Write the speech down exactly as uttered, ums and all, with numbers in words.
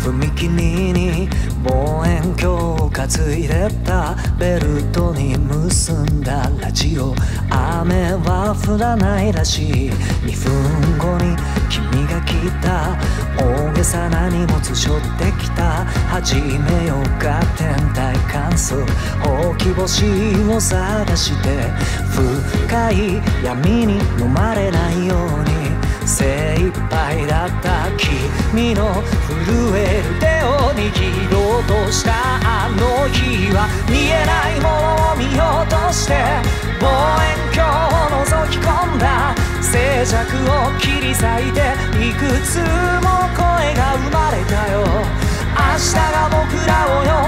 踏切に望遠鏡を担いでた、ベルトに結んだラジオ。雨は降らないらしい。にふんごに君が来た。大げさな荷物背負ってきた。始めようか天体観測。ほうき星を探して深い闇に飲まれないように精一杯だった君の震える手を握ろうとしたあの日は、見えないものを見ようとして望遠鏡を覗き込んだ。静寂を切り裂いていくつも声が生まれたよ。明日が僕らを